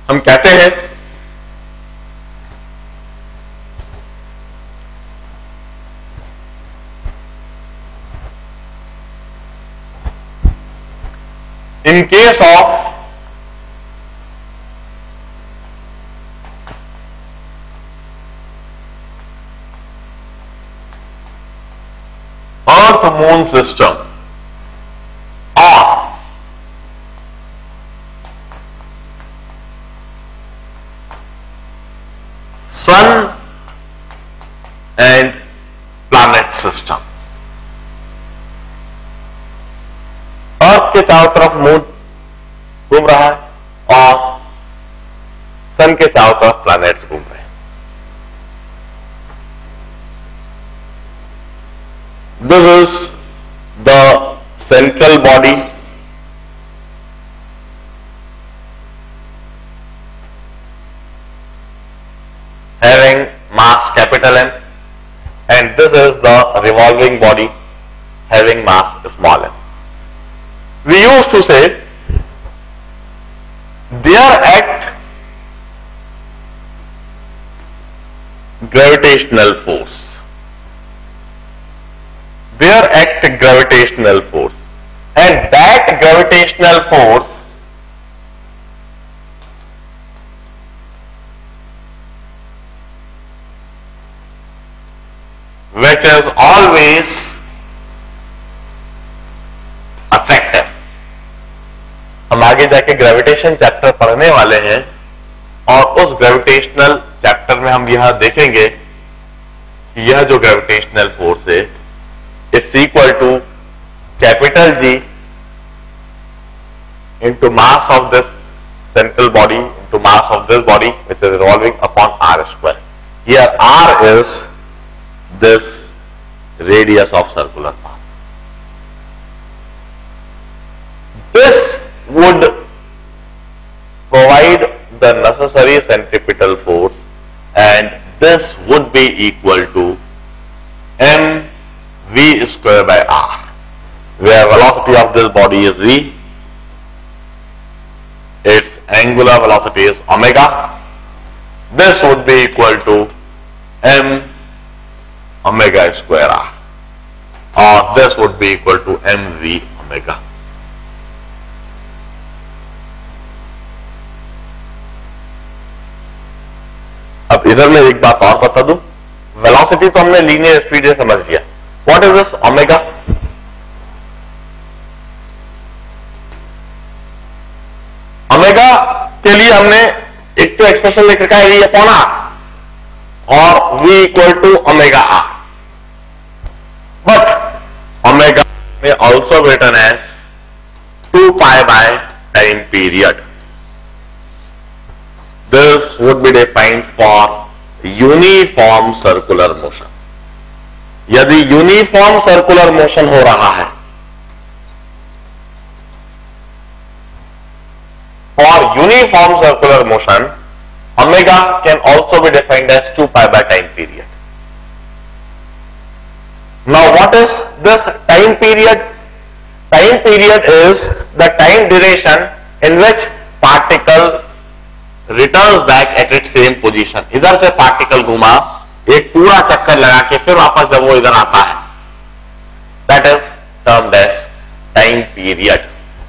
हम कहते हैं in case of Earth Moon system or Sun and planet system, अर्थ के चारों तरफ मून घूम रहा है और सन के चारों तरफ प्लैनेट्स घूम रहे हैं. This is the central body having mass capital M, and this is the revolving body having mass small m. We used to say there act gravitational force. There act gravitational force, and that gravitational force which is always attractive. हम आगे जाके gravitation chapter पढ़ने वाले हैं और उस gravitational chapter में हम यह देखेंगे कि यह जो ग्रेविटेशनल फोर्स है it's equal to capital G into mass of this central body into mass of this body which is revolving upon r square. Here r is this radius of circular path. This would provide the necessary centripetal force, and this would be equal to mv square by r, where velocity of this body is v, its angular velocity is omega. This would be equal to m omega square r, or this would be equal to mv omega. अब इधर में एक बात और बता दूं, velocity तो हमने लीनियर स्पीड से समझ लिया. What is this omega? Omega के लिए हमने एक तो एक्सप्रेशन लिख रखा है v अपॉन r और v equal to omega r, but omega में also written as 2 pi by time period. This would be defined for uniform circular motion. यदि यूनिफॉर्म सर्कुलर मोशन हो रहा है, for uniform circular motion, omega can also be defined as 2 pi by time period. Now what is this time period? Time period is the time duration in which particle returns back at it same position. इधर से particle घुमा, एक पूरा चक्कर लगा के फिर वापस जब वो इधर आता है, that is termed as time period.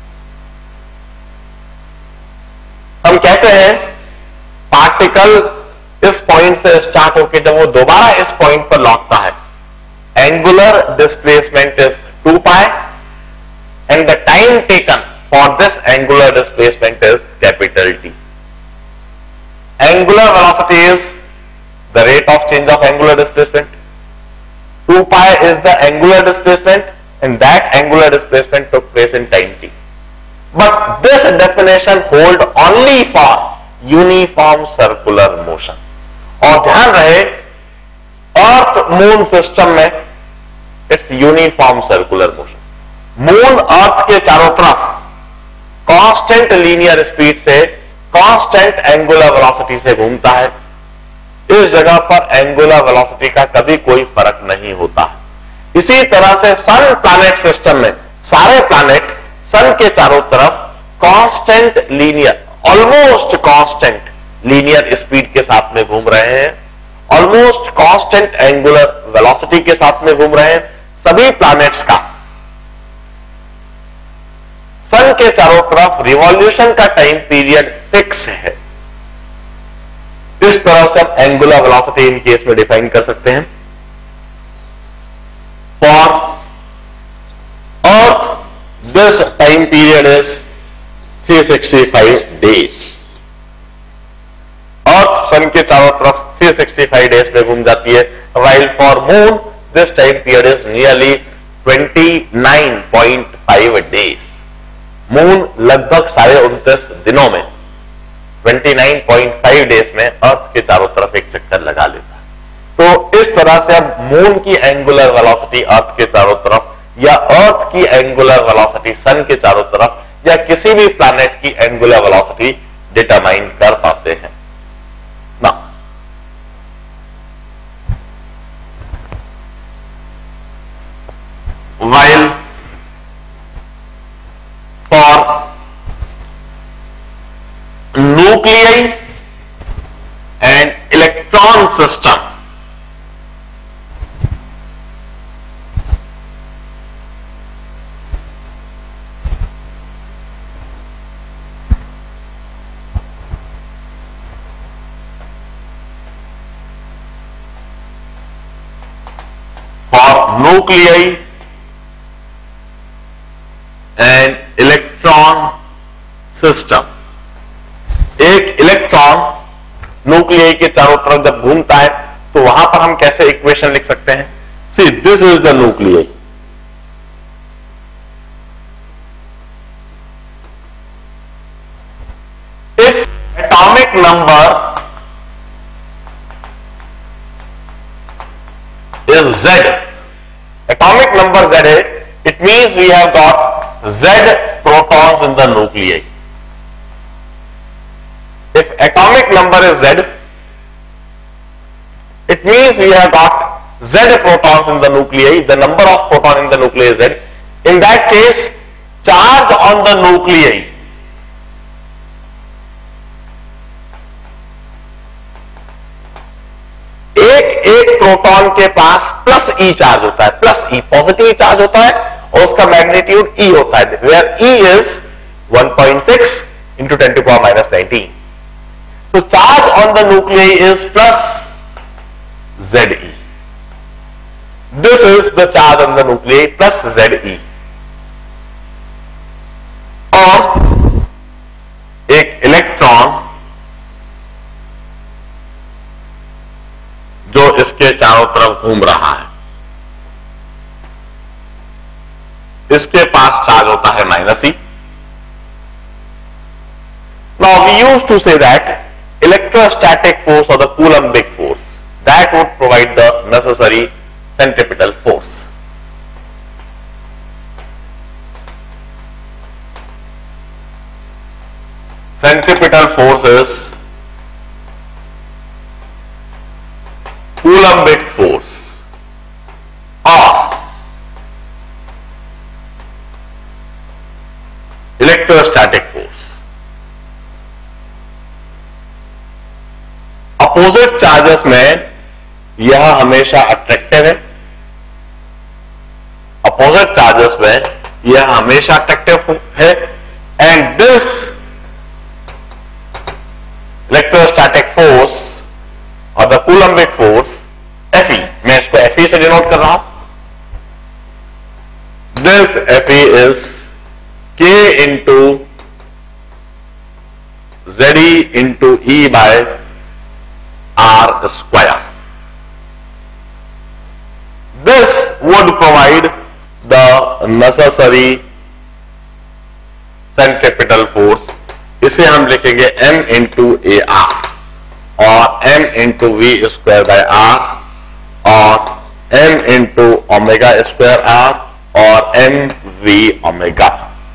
हम कहते हैं पार्टिकल इस पॉइंट से स्टार्ट होकर जब वो दोबारा इस पॉइंट पर लौटता है, angular displacement is 2 pi and the time taken for this angular displacement is capital T. Angular velocity is the rate of change of angular displacement. 2 pi is the angular displacement, and that angular displacement took place in time t. But this definition hold only for uniform circular motion. और ध्यान रहे, earth moon system में it's uniform circular motion. Moon earth के चारों तरफ constant linear speed से, constant angular velocity से घूमता है. इस जगह पर एंगुलर वेलोसिटी का कभी कोई फर्क नहीं होता. इसी तरह से सन प्लैनेट सिस्टम में सारे प्लैनेट सन के चारों तरफ constant linear almost constant linear speed के साथ में घूम रहे हैं, ऑलमोस्ट कांस्टेंट एंगुलर वेलोसिटी के साथ में घूम रहे हैं। सभी प्लैनेट्स का सन के चारों तरफ रिवॉल्यूशन का टाइम पीरियड फिक्स है। इस तरह से हम एंगुलर वेलोसिटी इन केस में डिफाइन कर सकते हैं। For earth this time period is 365 days. Earth sun के चारों तरफ 365 डेज में घूम जाती है। while for moon this time period is nearly 29.5 days. Moon लगभग 29.5 दिनों में 29.5 डेज में अर्थ के चारों तरफ एक चक्कर लगा लेता है। तो इस तरह से अब मून की एंगुलर वेलोसिटी अर्थ के चारों तरफ, या अर्थ की एंगुलर वेलोसिटी सन के चारों तरफ, या किसी भी प्लैनेट की एंगुलर वेलोसिटी डिटरमाइन कर पाते हैं ना। while for nuclei and electron system, for nuclei and electron system, एक इलेक्ट्रॉन न्यूक्लियई के चारों तरफ जब घूमता है तो वहां पर हम कैसे इक्वेशन लिख सकते हैं? See this is the nuclei, if atomic number is Z, atomic number Z है, it means we have got Z protons in the nuclei. If atomic number is Z, it means we have got Z protons in the nuclei, the number of proton in the nuclei is Z. In that case, charge on the nuclei एक proton के पास plus ई charge होता है, plus ई positive charge होता है और उसका magnitude ई होता है, वेयर ई इज 1.6 इंटू 10⁻⁻19। तो charge on the nuclei is plus Ze. This is the charge on the nuclei plus Ze। और एक इलेक्ट्रॉन जो इसके चारों तरफ घूम रहा है, इसके पास चार्ज होता है -E। Now we use to say that electrostatic force और the coulombic force that would provide the necessary centripetal force. Centripetal force is Coulombic force or electrostatic force। Opposite charges में यह हमेशा अट्रैक्टिव है, opposite charges में यह हमेशा attractive है, and this electrostatic force और द कूलम्बिक फोर्स Fe, मैं इसको Fe से डिनोट कर रहा हूं। This Fe is K into Ze into E by R square. This would provide the necessary centripetal force. इसे हम लिखेंगे M इंटू AR और M into V square by R और M into omega square R और M V omega.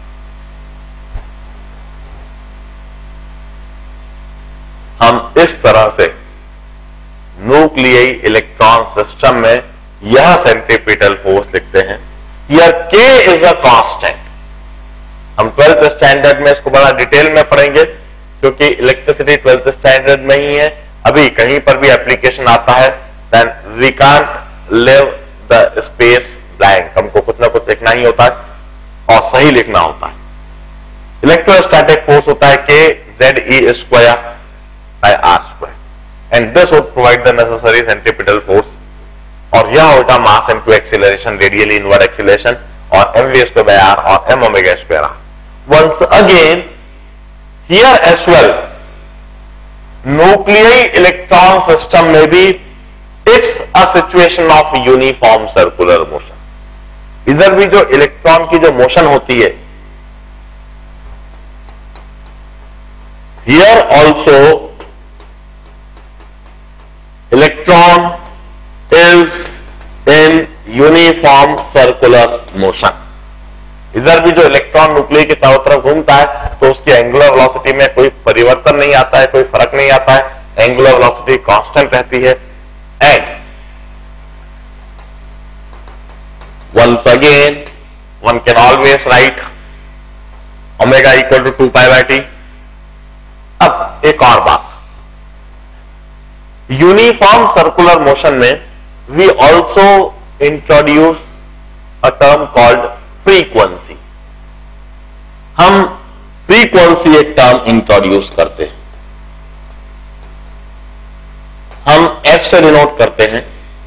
हम इस तरह से न्यूक्लियई इलेक्ट्रॉन सिस्टम में यह सेंट्रिपिटल फोर्स लिखते हैं। यह K इज अ कांस्टेंट। हम 12th स्टैंडर्ड में इसको बड़ा डिटेल में पढ़ेंगे। क्योंकि इलेक्ट्रिसिटी 12th स्टैंडर्ड में ही है, अभी कहीं पर भी एप्लीकेशन आता है then we can't leave the space blank, हमको कुछ ना कुछ लिखना ही होता है और सही लिखना होता है। इलेक्ट्रोस्टैटिक फोर्स होता है के ZE square by R square and this would provide the necessary centripetal force, और यह होगा mass into acceleration, radially inward acceleration, और mv स्क्वायर बाय R और m omega square R। Once again here as well nuclei electron system may be it's a situation of uniform circular motion। इधर भी जो electron की जो motion होती है, here also electron is in uniform circular motion। इधर भी जो इलेक्ट्रॉन न्यूक्लियस के चारों तरफ घूमता है तो उसकी एंगुलर वेलोसिटी में कोई परिवर्तन नहीं आता है, कोई फर्क नहीं आता है, एंगुलर वेलोसिटी कांस्टेंट रहती है। And once again one can always write omega equal to 2 pi by t। अब एक और बात, यूनिफॉर्म सर्कुलर मोशन में we also introduce a term called frequency. हम फ्रीक्वेंसी एक टर्म इंट्रोड्यूस करते हैं, हम F से डिनोट करते हैं।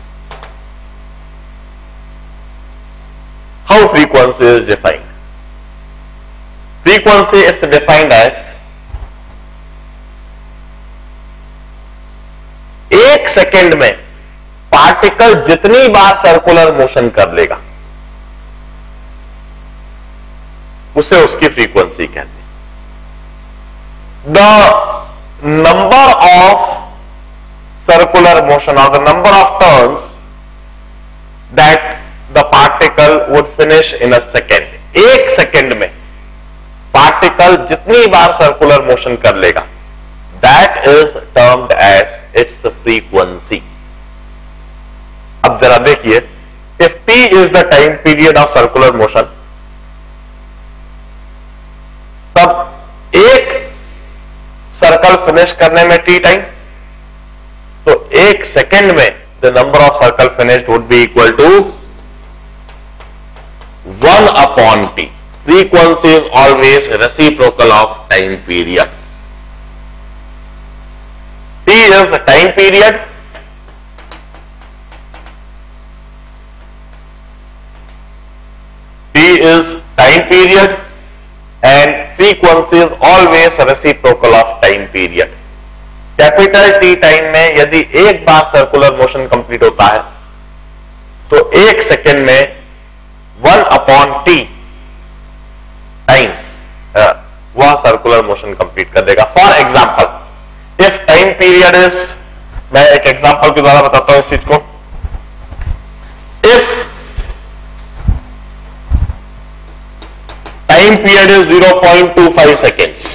How frequency is defined? Frequency it's defined as एक सेकेंड में पार्टिकल जितनी बार सर्कुलर मोशन कर लेगा उसे उसकी फ्रीक्वेंसी कहते हैं। The number of circular motion और the number of turns that the particle would finish in a second, एक सेकेंड में पार्टिकल जितनी बार सर्कुलर मोशन कर लेगा, that is termed as it's frequency. अब जरा देखिए, if t is the time period of circular motion, तब एक सर्कल फिनिश करने में t टाइम, तो एक सेकेंड में the number of circle finished would be equal to 1 upon t। Frequency is always reciprocal of time period. t is time period, t is time period and frequency is always reciprocal of time period। Capital T time में यदि एक बार circular motion complete होता है तो एक second में 1 upon t times वह circular motion complete कर देगा। For example, if time period is, मैं एक एग्जांपल के द्वारा बताता हूं इस चीज को। If time period is 0.25 seconds,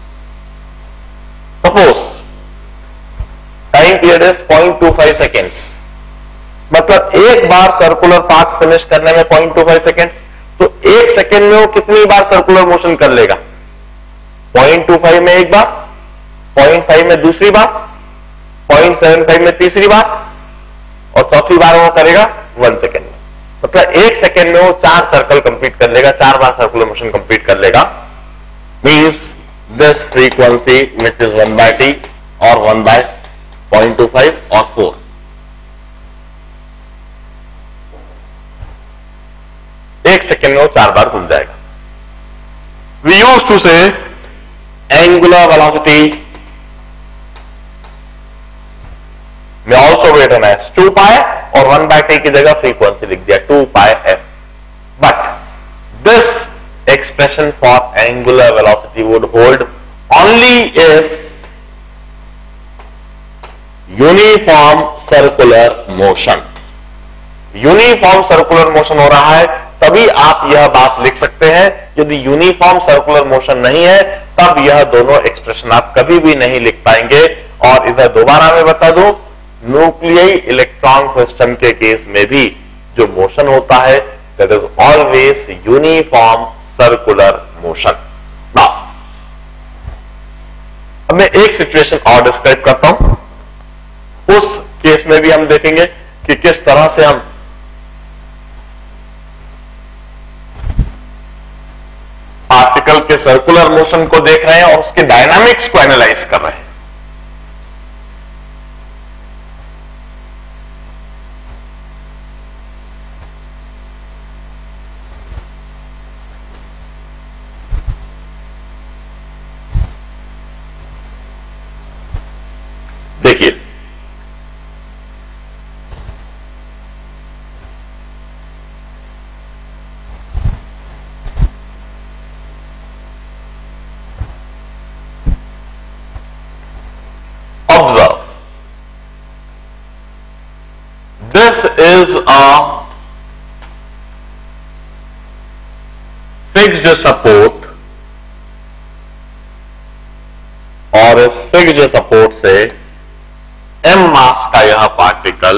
suppose time period is 0.25 seconds, मतलब एक बार सर्कुलर पाथ फिनिश करने में 0.25 सेकेंड्स, तो एक सेकेंड में वो कितनी बार सर्कुलर मोशन कर लेगा? 0.25 में एक बार, 0.5 में दूसरी बार, 0.75 में तीसरी बार, और चौथी बार वो करेगा 1 सेकेंड में। मतलब एक सेकेंड में वो 4 सर्कल कंप्लीट कर लेगा, 4 बार सर्कुलर मोशन कंप्लीट कर लेगा। Means this frequency which is 1 by t और 1 by 0.25 और 4। एक सेकेंड में वो 4 बार घूम जाएगा। We used to say angular velocity में ऑल्सो वेट होना है 2 पाई और 1 by t की जगह फ्रीक्वेंसी लिख दिया 2 pi f। But this expression for angular velocity would hold only if uniform circular motion. Uniform circular motion हो रहा है तभी आप यह बात लिख सकते हैं। यदि यूनिफॉर्म सर्कुलर मोशन नहीं है तब यह दोनों एक्सप्रेशन आप कभी भी नहीं लिख पाएंगे। और इधर दोबारा मैं बता दूं, न्यूक्लियई इलेक्ट्रॉन सिस्टम के केस में भी जो मोशन होता है that is always uniform circular motion. Now अब मैं एक सिचुएशन और डिस्क्राइब करता हूं, उस केस में भी हम देखेंगे कि किस तरह से हम पार्टिकल के सर्कुलर मोशन को देख रहे हैं और उसके डायनामिक्स को एनालाइज कर रहे हैं। देखिए, observe, this is a fixed support और इस फिक्स्ड सपोर्ट से m मास का यह पार्टिकल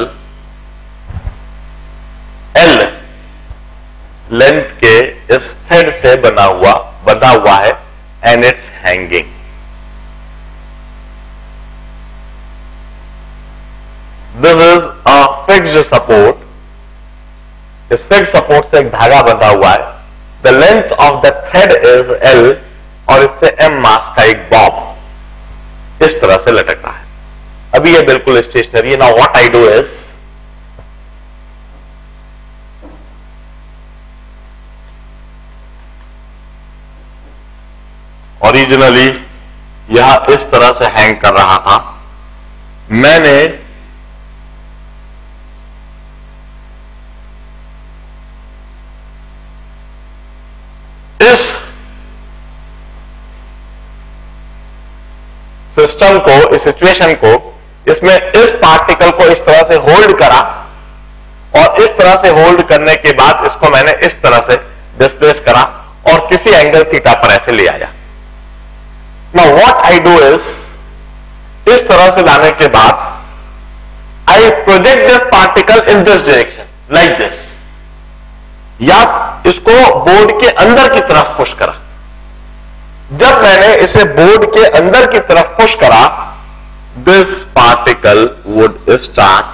l लेंथ के इस थ्रेड से बंधा हुआ है and it's hanging. This is a fixed support, इस फिक्स्ड सपोर्ट से एक धागा बंधा हुआ है, the length of the thread is l और इससे m मास का एक बॉब इस तरह से लटक रहा है। अभी ये बिल्कुल स्टेशनरी है। Now what I do is, originally यह इस तरह से हैंग कर रहा था, मैंने इस सिस्टम को, इस सिचुएशन को, इसमें इस पार्टिकल को इस तरह से होल्ड करा और इस तरह से होल्ड करने के बाद इसको मैंने इस तरह से डिस्प्लेस करा और किसी एंगल थीटा पर ऐसे ले आया। Now what I do is, इस तरह से लाने के बाद I project this particle in this direction like this, या इसको बोर्ड के अंदर की तरफ पुश करा। जब मैंने इसे बोर्ड के अंदर की तरफ पुश करा, this particle would start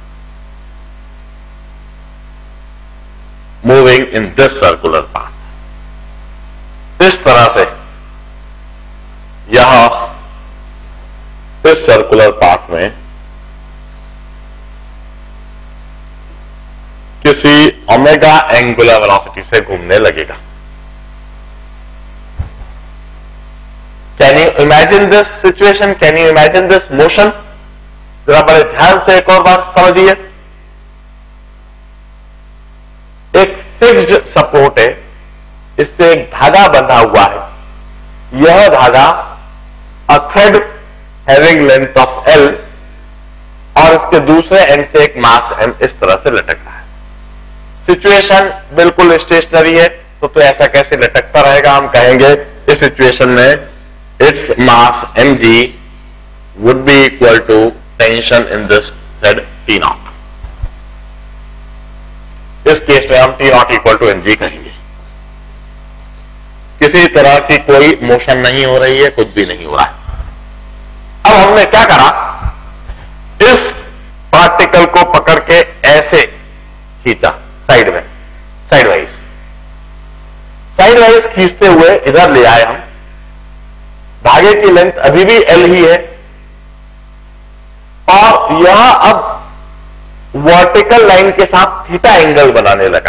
moving in this circular path. इस तरह से यह इस सर्कुलर पाथ में किसी ओमेगा एंगुलर वेलोसिटी से घूमने लगेगा। Can you imagine this situation, can you imagine this motion? जरा बड़े ध्यान से एक और बार समझिए। एक फिक्स्ड सपोर्ट है, इससे एक धागा बंधा हुआ है, यह धागा a thread having length of l और इसके दूसरे एंड से एक मास m इस तरह से लटक रहा है। सिचुएशन बिल्कुल स्टेशनरी है, तो ऐसा कैसे लटकता रहेगा? हम कहेंगे इस सिचुएशन में its mass mg would be equal to tension in this thread T naught. इस केस में हम T naught equal to mg कहेंगे। किसी तरह की कोई मोशन नहीं हो रही है, कुछ भी नहीं हो रहा है। अब हमने क्या करा, इस पार्टिकल को पकड़ के ऐसे खींचा साइड में, साइड वाइज खींचते हुए इधर ले आए हम। धागे की लेंथ अभी भी l ही है और यह अब वर्टिकल लाइन के साथ थीटा एंगल बनाने लगा।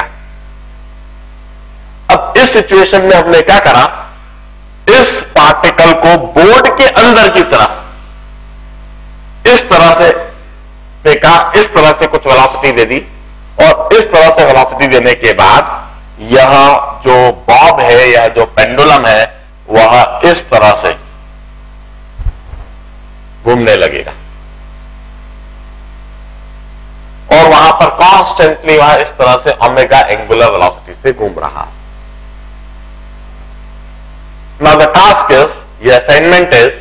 अब इस सिचुएशन में हमने क्या करा, इस पार्टिकल को बोर्ड के अंदर की तरफ इस तरह से फेंका, इस तरह से कुछ वेलोसिटी दे दी और इस तरह से वेलोसिटी देने के बाद यह जो बॉब है या जो पेंडुलम है वह इस तरह से घूमने लगेगा और वहां पर कॉन्स्टेंटली वहां इस तरह से ओमेगा एंगुलर वेलोसिटी से घूम रहा। नाउ द टास्क इज, ये assignment is,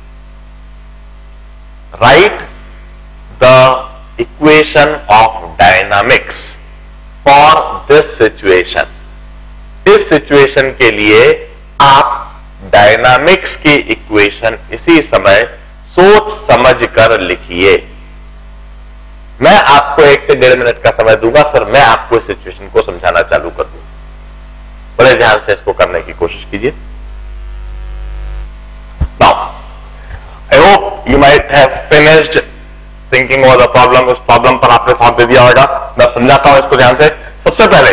write the equation of dynamics for this situation. इस सिचुएशन के लिए आप डायनामिक्स की इक्वेशन इसी समय सोच समझ कर लिखिए। मैं आपको 1 से 1.5 मिनट का समय दूंगा, फिर मैं आपको इस सिचुएशन को समझाना चालू कर दूंगा। बड़े ध्यान से इसको करने की कोशिश कीजिए। Now I hope you might have finished thinking over the problem. उस प्रॉब्लम पर आपने थॉट दे दिया होगा। मैं समझाता हूं इसको ध्यान से। सबसे पहले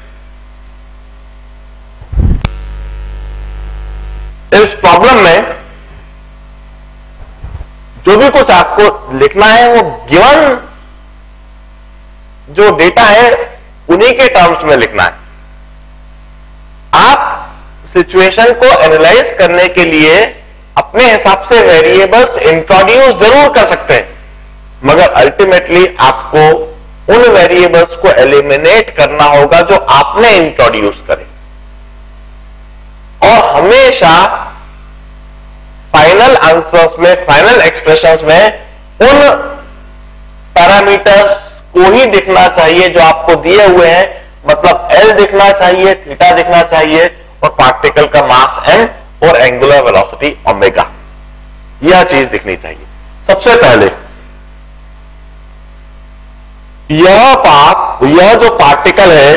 इस प्रॉब्लम में जो भी कुछ आपको लिखना है वो गिवन जो डेटा है उन्हीं के टर्म्स में लिखना है। आप सिचुएशन को एनालाइज करने के लिए अपने हिसाब से वेरिएबल्स इंट्रोड्यूस जरूर कर सकते हैं, मगर अल्टीमेटली आपको उन वेरिएबल्स को एलिमिनेट करना होगा जो आपने इंट्रोड्यूस करे। और हमेशा फाइनल आंसर्स में, फाइनल एक्सप्रेशंस में उन पैरामीटर्स को ही दिखना चाहिए जो आपको दिए हुए हैं। मतलब एल दिखना चाहिए, थीटा दिखना चाहिए और पार्टिकल का मास m और एंगुलर वेलोसिटी ओमेगा, यह चीज दिखनी चाहिए। सबसे पहले यह जो पार्टिकल है,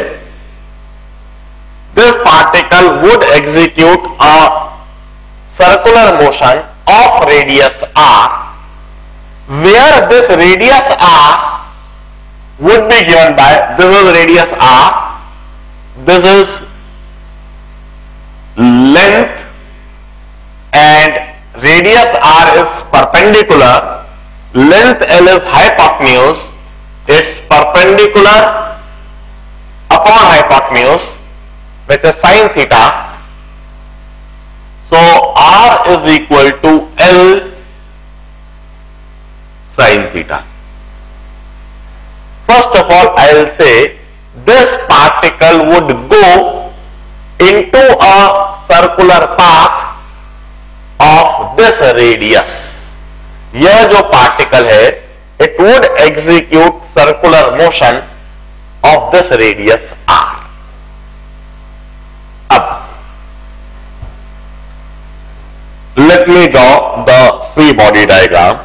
this particle would execute a circular motion of radius r, where this radius r would be given by, this is radius r, this is length, and radius r is perpendicular, length l is hypotenuse, it's perpendicular upon hypotenuse, which is sin theta. So r is equal to L sin theta. First of all, I will say this particle would go into a circular path of this radius. यह जो particle है, it would execute circular motion of this radius r. Let me draw the free body diagram.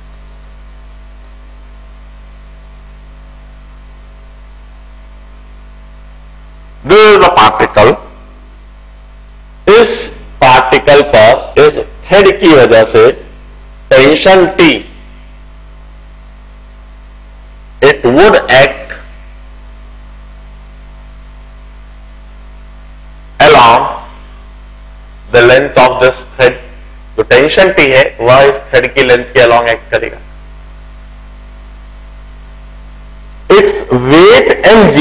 This is the particle. इस particle पर इस thread की वजह से tension T, it would act along the length of this thread. जो tension T है वह इस थ्रेड की लेंथ के अलॉन्ग एक्ट करेगा। It's weight mg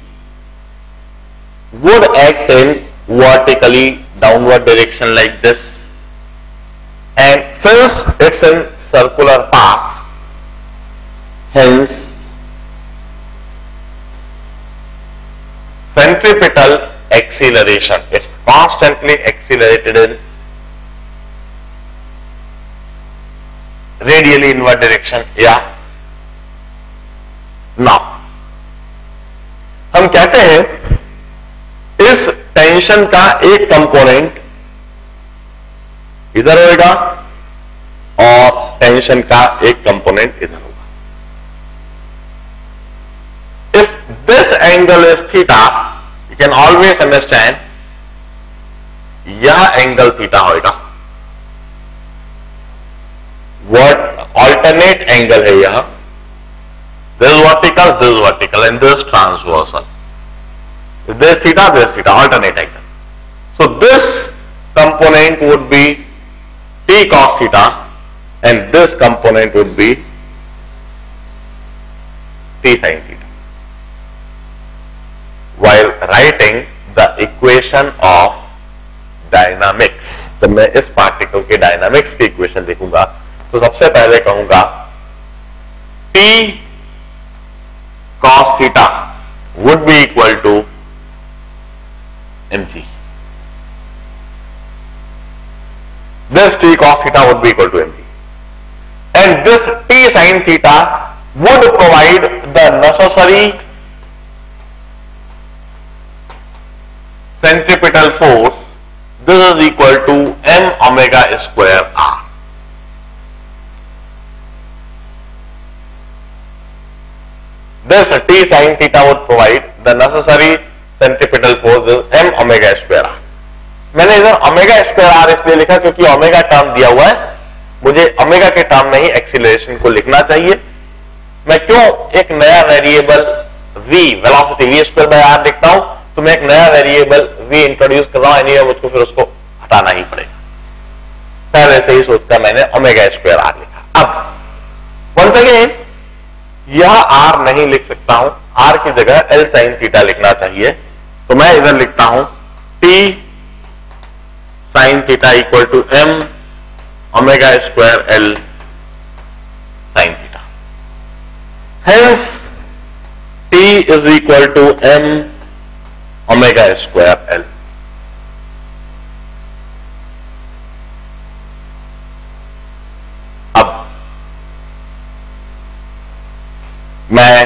would act in vertically downward direction like this, and since it's in circular path, hence centripetal acceleration, it's constantly accelerated in radially inward direction. Yeah. Now हम कहते हैं इस tension का एक component इधर होगा और tension का एक कंपोनेंट इधर होगा। If this angle is theta, you can always understand यह एंगल थीटा होगा। alternate angle है यह, this is vertical and this transversal. This theta, alternate angle. So this component would be t cos theta and this component would be t sin theta. While writing the equation of dynamics, जब मैं इस particle के dynamics की equation लिखूंगा तो सबसे पहले कहूंगा T cos theta would be equal to mg. This T cos theta would be equal to mg, and this T sin theta would provide the necessary centripetal force. This is equal to m omega square r. This t sin theta would provide the necessary centripetal force is m omega square r. मैंने इधर omega square are इसलिए लिखा क्योंकि omega term दिया हुआ है, मुझे omega के टर्म में ही एक्सीलरेशन को लिखना चाहिए। मैं क्यों एक नया variable v velocity v square by r लिखता हूं, तो मैं एक नया वेरिएबल v इंट्रोड्यूस कर रहा हूं, एनीवे मुझको फिर उसको हटाना ही पड़ेगा। पहले से ही सोचकर मैंने ओमेगा स्क्वायर आर लिखा। अब वंस अगेन यह r नहीं लिख सकता हूं, r की जगह l sin थीटा लिखना चाहिए, तो मैं इधर लिखता हूं t sin theta equal to m omega square l sin theta. Hence t is equal to m omega square l. अब मैं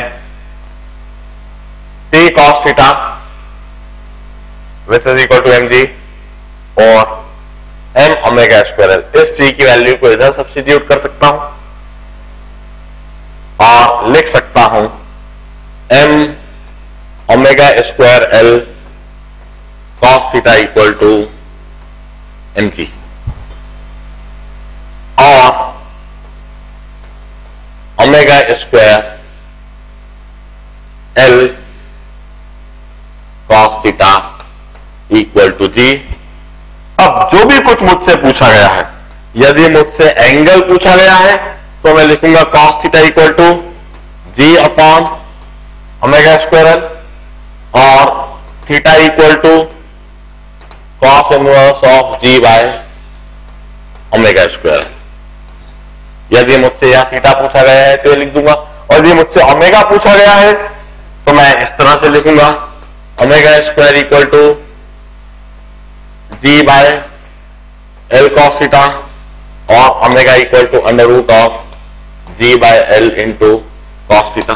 t cos theta which is equal to mg और m ओमेगा स्क्वायर l, इस t की value को इधर substitute कर सकता हूं और लिख सकता हूं m omega square l cos theta equal to mg और omega square l cos theta equal to g। अब जो भी कुछ मुझसे पूछा गया है, यदि मुझसे एंगल पूछा गया है तो मैं लिखूंगा cos theta equal to g upon omega square l और theta equal to cos inverse of g by omega square. यदि मुझसे यह थीटा पूछा गया है तो ये लिख दूंगा, और यदि मुझसे ओमेगा पूछा गया है तो मैं इस तरह से लिखूंगा omega square equal to g by l cos theta और omega equal to under root of g by l into cos theta.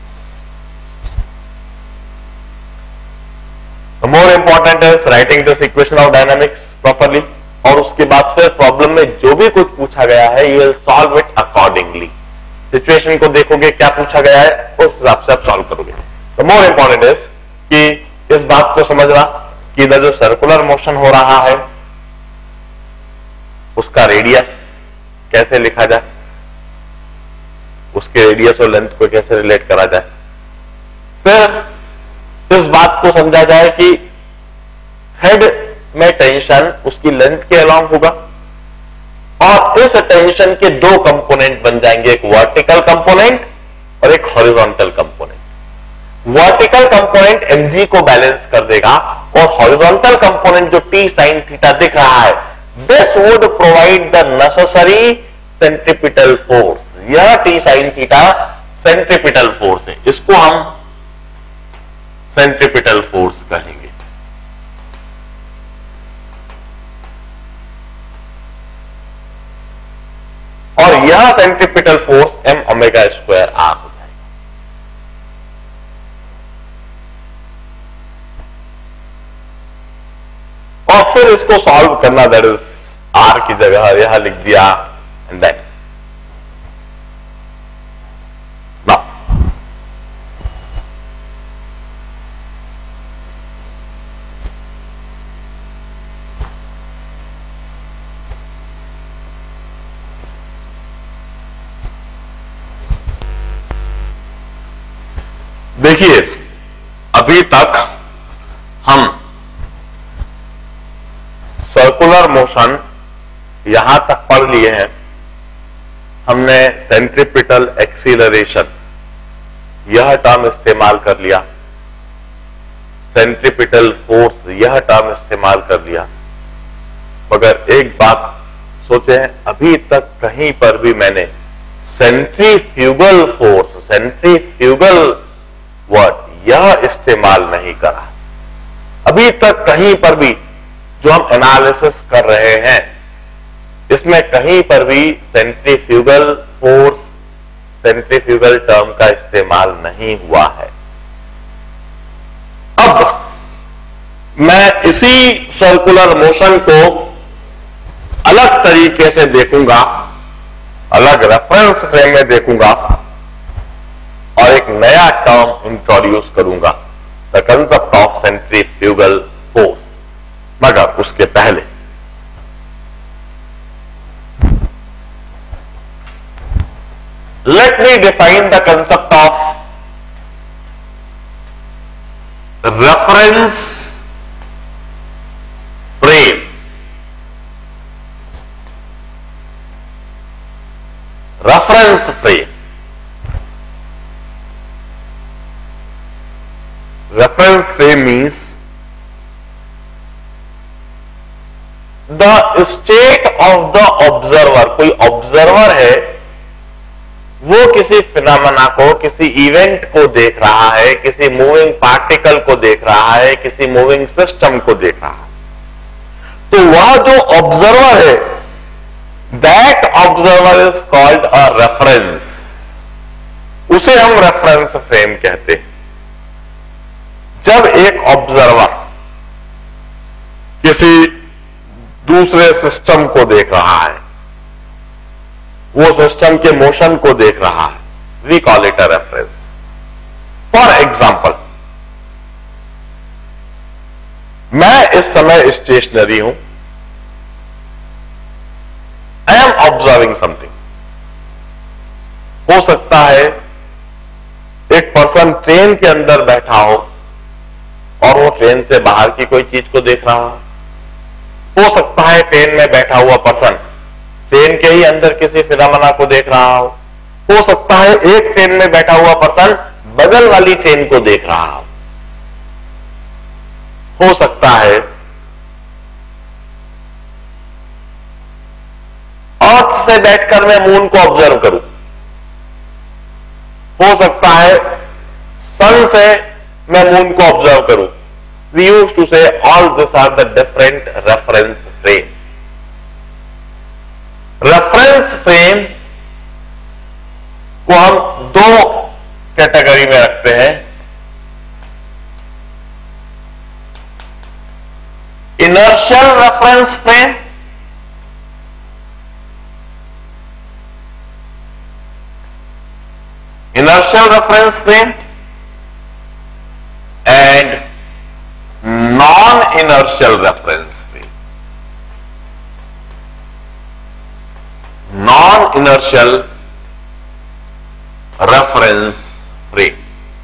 The more important is writing this equation of dynamics properly, और उसके बाद फिर problem में जो भी कुछ पूछा गया है you will solve it accordingly। Situation को देखोगे क्या पूछा गया है उस हिसाब से आप सॉल्व करोगे। The more important is कि इस बात को समझना कि इधर जो सर्कुलर मोशन हो रहा है उसका रेडियस कैसे लिखा जाए, उसके रेडियस और लेंथ को कैसे रिलेट करा जाए, फिर इस बात को समझा जाए कि हेड में टेंशन उसकी लेंथ के अलोंग होगा और इस टेंशन के दो कंपोनेंट बन जाएंगे, एक वर्टिकल कंपोनेंट और एक horizontal component. Vertical component mg को बैलेंस कर देगा और हॉरिजॉन्टल कंपोनेंट जो t sin थीटा दिख रहा है, this would provide the necessary centripetal force. यह t sin theta centripetal force है, इसको हम सेंट्रिपिटल फोर्स कहेंगे। और यह centripetal force m omega square r हो जाएगा। और फिर इसको सॉल्व करना, दैट इज r की जगह यह लिख दिया एंड देन देखिए, अभी तक हम सर्कुलर मोशन यहां तक पढ़ लिए हैं। हमने सेंट्रिपिटल एक्सीलरेशन यह टर्म इस्तेमाल कर लिया, सेंट्रिपिटल फोर्स यह टर्म इस्तेमाल कर लिया, मगर एक बात सोचे, अभी तक कहीं पर भी मैंने सेंट्रीफ्यूगल फोर्स, सेंट्रीफ्यूगल वर्ड यह इस्तेमाल नहीं करा। अभी तक कहीं पर भी जो हम एनालिसिस कर रहे हैं इसमें कहीं पर भी सेंट्रीफ्यूगल फोर्स, सेंट्रीफ्यूगल टर्म का इस्तेमाल नहीं हुआ है। अब मैं इसी सर्कुलर मोशन को अलग तरीके से देखूंगा, अलग रेफरेंस फ्रेम में देखूंगा और एक नया टर्म इंट्रोड्यूस करूंगा, the concept of centrifugal force. मगर उसके पहले let me define the concept of reference frame. Reference frame. Reference frame means the state of the observer. कोई ऑब्जर्वर है, वो किसी फिनोमेना को, किसी इवेंट को देख रहा है, किसी मूविंग पार्टिकल को देख रहा है, किसी मूविंग सिस्टम को देख रहा है, तो वह जो ऑब्जर्वर है, that observer is called a reference. उसे हम रेफरेंस फ्रेम कहते हैं। जब एक ऑब्जर्वर किसी दूसरे सिस्टम को देख रहा है, वो सिस्टम के मोशन को देख रहा है, we call it a reference. For example, मैं इस समय स्टेशनरी हूं, आई एम ऑब्जर्विंग समथिंग। हो सकता है एक पर्सन ट्रेन के अंदर बैठा हो और वो ट्रेन से बाहर की कोई चीज को देख रहा हो सकता है ट्रेन में बैठा हुआ पर्सन ट्रेन के ही अंदर किसी फिनोमेना को देख रहा हो सकता है एक ट्रेन में बैठा हुआ पर्सन बगल वाली ट्रेन को देख रहा हो सकता है अर्थ से बैठकर मैं मून को ऑब्जर्व करूं, हो सकता है सन से मैं मून को ऑब्जर्व करूं। We used to say all this are the different reference frame. Reference frame को हम दो कैटेगरी में रखते हैं, inertial reference frame and non-inertial reference frame. Non-inertial reference frame.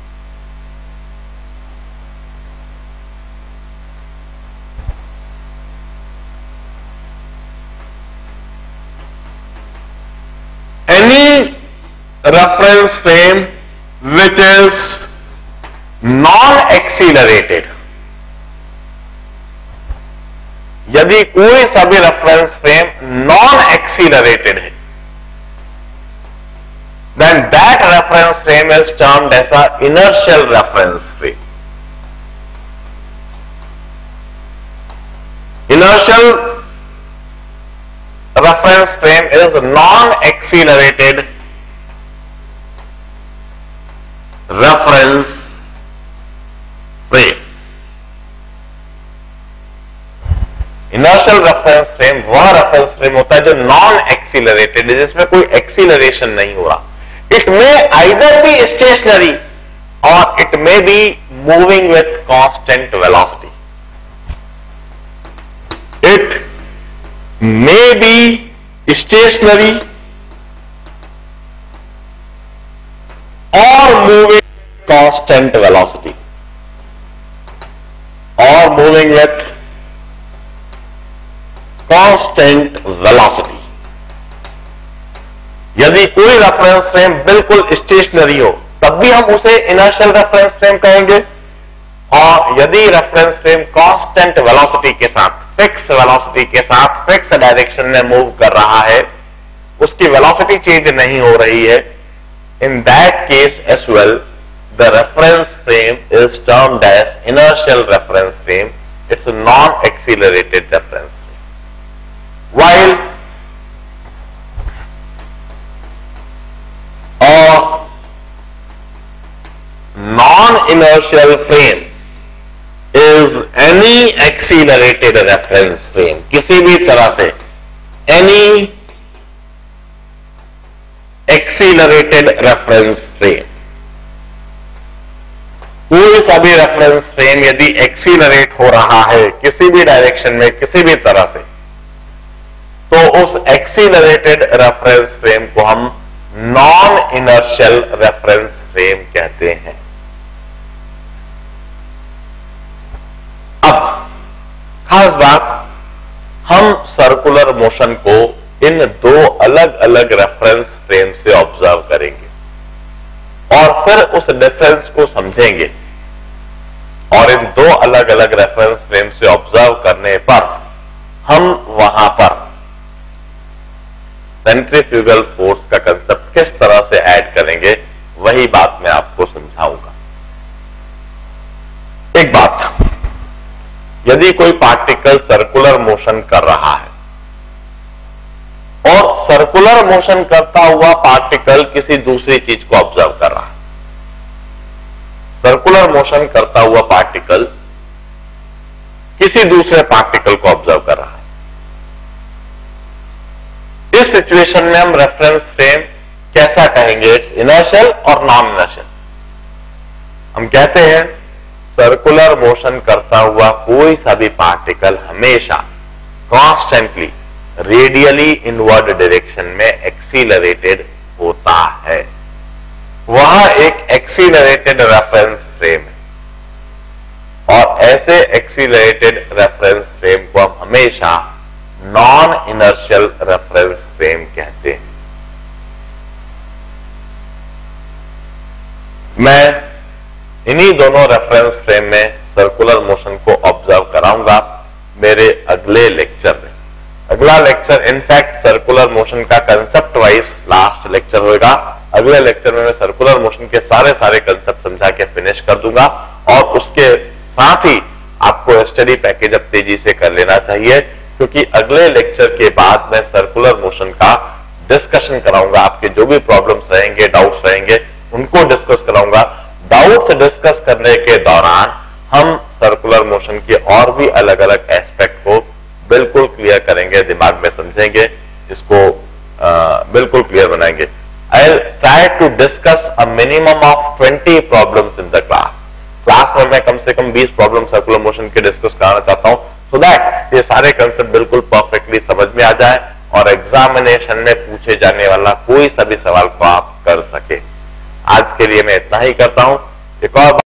Any reference frame which is non-accelerated, यदि कोई सभी रेफरेंस फ्रेम नॉन एक्सीलरेटेड है, then that reference frame is termed as a inertial reference frame. Inertial reference frame is non-accelerated reference frame. Inertial reference frame वह reference frame होता है जो non accelerated है, जिसमें कोई एक्सीलरेशन नहीं हो रहा। It may either be stationary और it may be moving with constant velocity. It may be stationary और मूविंग कांस्टेंट वेलोसिटी और मूविंग विथ कांस्टेंट वेलोसिटी। यदि कोई रेफरेंस फ्रेम बिल्कुल स्टेशनरी हो तब भी हम उसे इनर्शियल रेफरेंस फ्रेम कहेंगे, और यदि रेफरेंस फ्रेम कांस्टेंट वेलोसिटी के साथ, फिक्स वेलोसिटी के साथ फिक्स डायरेक्शन में मूव कर रहा है, उसकी वेलोसिटी चेंज नहीं हो रही है, in that case as well the reference frame is termed as inertial reference frame. It's a non-accelerated reference frame. While a non-inertial frame is any any accelerated reference frame, किसी भी तरह से any accelerated reference frame, कोई सा भी reference frame यदि accelerate हो रहा है किसी भी डायरेक्शन में किसी भी तरह से, तो उस एक्सीलरेटेड रेफरेंस फ्रेम को हम नॉन इनर्शियल रेफरेंस फ्रेम कहते हैं। अब खास बात, हम सर्कुलर मोशन को इन दो अलग अलग रेफरेंस फ्रेम से ऑब्जर्व करेंगे और फिर उस डिफरेंस को समझेंगे, और इन दो अलग अलग रेफरेंस फ्रेम से ऑब्जर्व करने पर हम वहां पर सेंट्रीफ्यूगल फोर्स का कंसेप्ट किस तरह से ऐड करेंगे, वही बात मैं आपको समझाऊंगा। एक बात, यदि कोई पार्टिकल सर्कुलर मोशन कर रहा है और सर्कुलर मोशन करता हुआ पार्टिकल किसी दूसरी चीज को ऑब्जर्व कर रहा है, सर्कुलर मोशन करता हुआ पार्टिकल किसी दूसरे पार्टिकल को ऑब्जर्व कर रहा है, इस सिचुएशन में हम रेफरेंस फ्रेम कैसा कहेंगे? इट्स इनर्शियल और नॉन इनर्शियल। हम कहते हैं सर्कुलर मोशन करता हुआ कोई सा भी पार्टिकल हमेशा कॉन्स्टेंटली रेडियली इनवर्ड डायरेक्शन में एक्सीलरेटेड होता है, वह एक एक्सीलरेटेड रेफरेंस फ्रेम है, और ऐसे एक्सीलरेटेड रेफरेंस फ्रेम को हम हमेशा नॉन इनर्शियल रेफरेंस फ्रेम कहते हैं। मैं इन्हीं दोनों रेफरेंस फ्रेम में सर्कुलर मोशन को ऑब्जर्व कराऊंगा मेरे अगले लेक्चर में। अगला लेक्चर इनफैक्ट सर्कुलर मोशन का कंसेप्ट वाइज लास्ट लेक्चर होगा। अगले लेक्चर में मैं सर्कुलर मोशन के सारे कंसेप्ट समझा के फिनिश कर दूंगा, और उसके साथ ही आपको स्टडी पैकेज अब तेजी से कर लेना चाहिए, क्योंकि अगले लेक्चर के बाद मैं सर्कुलर मोशन का डिस्कशन कराऊंगा। आपके जो भी प्रॉब्लम्स रहेंगे, डाउट्स रहेंगे, उनको डिस्कस कराऊंगा। डाउट्स डिस्कस करने के दौरान हम सर्कुलर मोशन के और भी अलग अलग एस्पेक्ट को बिल्कुल क्लियर करेंगे, दिमाग में समझेंगे, इसको बिल्कुल क्लियर बनाएंगे। I'll try to discuss a minimum of 20 problems in the class. Class में मैं कम से कम 20 प्रॉब्लम सर्कुलर मोशन के डिस्कस कराना चाहता हूं, सो दैट ये सारे कंसेप्ट बिल्कुल परफेक्टली समझ में आ जाए और एग्जामिनेशन में पूछे जाने वाला कोई सा भी सवाल को आप कर सके। आज के लिए मैं इतना ही करता हूं। एक और